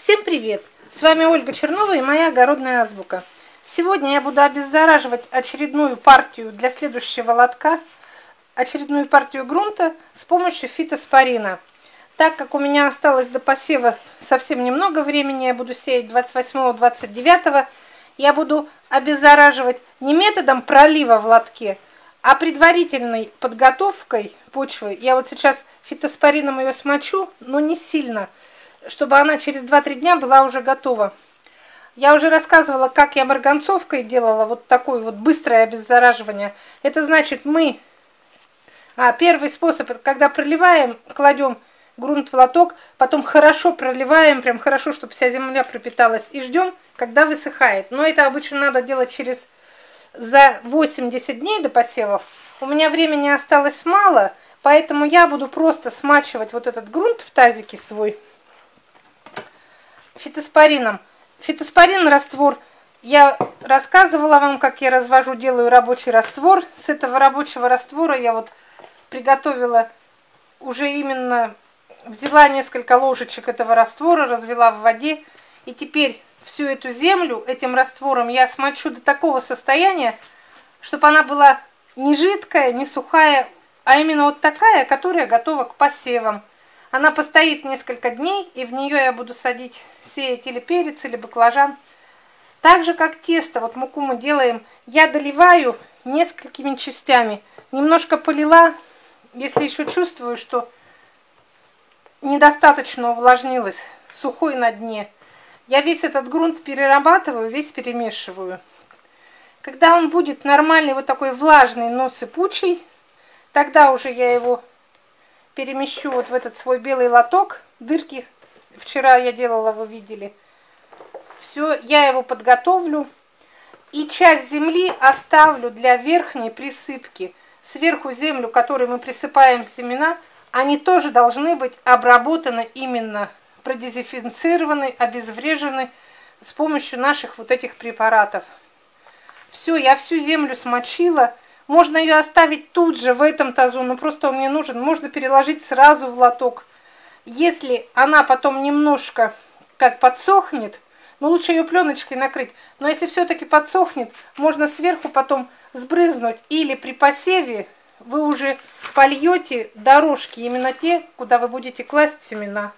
Всем привет! С вами Ольга Чернова и моя огородная азбука. Сегодня я буду обеззараживать очередную партию для следующего лотка, очередную партию грунта с помощью фитоспорина. Так как у меня осталось до посева совсем немного времени, я буду сеять 28-29, я буду обеззараживать не методом пролива в лотке, а предварительной подготовкой почвы. Я вот сейчас фитоспорином ее смочу, но не сильно, чтобы она через 2-3 дня была уже готова. Я уже рассказывала, как я марганцовкой делала вот такое вот быстрое обеззараживание. Это значит, первый способ, это когда проливаем, кладем грунт в лоток, потом хорошо проливаем, прям хорошо, чтобы вся земля пропиталась, и ждем, когда высыхает. Но это обычно надо делать за 80 дней до посевов. У меня времени осталось мало, поэтому я буду просто смачивать вот этот грунт в тазике свой фитоспорином. Фитоспорин раствор. Я рассказывала вам, как я делаю рабочий раствор. С этого рабочего раствора я вот приготовила уже именно, взяла несколько ложечек этого раствора, развела в воде. И теперь всю эту землю этим раствором я смочу до такого состояния, чтобы она была не жидкая, не сухая, а именно вот такая, которая готова к посевам. Она постоит несколько дней, и в нее я буду сеять или перец, или баклажан. Так же, как тесто, вот муку мы делаем, я доливаю несколькими частями. Немножко полила, если еще чувствую, что недостаточно увлажнилось, сухой на дне. Я весь этот грунт перерабатываю, весь перемешиваю. Когда он будет нормальный, вот такой влажный, но сыпучий, тогда уже я его перемещу вот в этот свой белый лоток. Дырки вчера я делала, вы видели. Все, я его подготовлю. И часть земли оставлю для верхней присыпки. Сверху землю, которой мы присыпаем семена, они тоже должны быть обработаны именно, продезинфицированы, обезврежены с помощью наших вот этих препаратов. Все, я всю землю смочила. Можно ее оставить тут же, в этом тазу, но просто он мне нужен. Можно переложить сразу в лоток. Если она потом немножко как подсохнет, лучше ее пленочкой накрыть. Но если все-таки подсохнет, можно сверху потом сбрызнуть. Или при посеве вы уже польете дорожки, именно те, куда вы будете класть семена.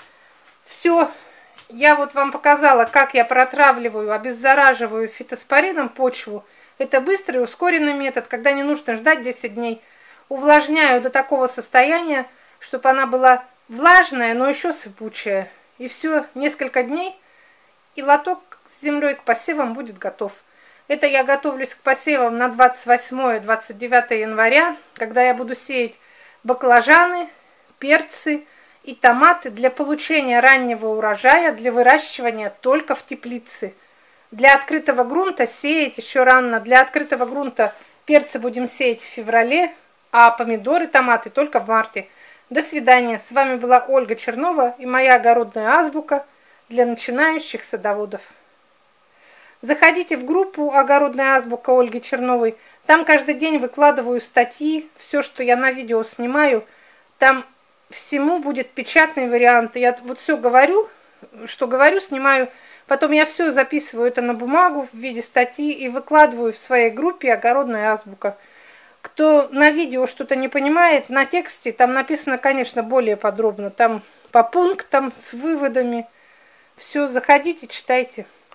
Все, я вот вам показала, как я протравливаю, обеззараживаю фитоспорином почву. Это быстрый, ускоренный метод, когда не нужно ждать 10 дней. Увлажняю до такого состояния, чтобы она была влажная, но еще сыпучая. И все, несколько дней, и лоток с землей к посевам будет готов. Это я готовлюсь к посевам на 28-29 января, когда я буду сеять баклажаны, перцы и томаты для получения раннего урожая, для выращивания только в теплице. Для открытого грунта сеять еще рано. Для открытого грунта перцы будем сеять в феврале, а помидоры, томаты только в марте. До свидания. С вами была Ольга Чернова и моя огородная азбука для начинающих садоводов. Заходите в группу «Огородная азбука» Ольги Черновой. Там каждый день выкладываю статьи, все, что я на видео снимаю. Там всему будет печатный вариант. Я вот все говорю, что говорю, снимаю. Потом я все записываю это на бумагу в виде статьи и выкладываю в своей группе «Огородная азбука». Кто на видео что-то не понимает, на тексте там написано, конечно, более подробно. Там по пунктам, с выводами. Все, заходите, читайте.